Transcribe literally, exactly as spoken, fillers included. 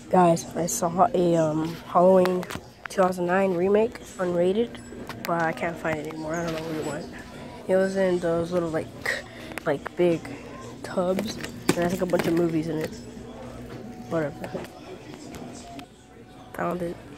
Guys, I saw a um, Halloween two thousand nine remake, unrated, but I can't find it anymore. I don't know where it went. It was in those little, like, like big tubs, and I think a bunch of movies in it. Whatever. Found it.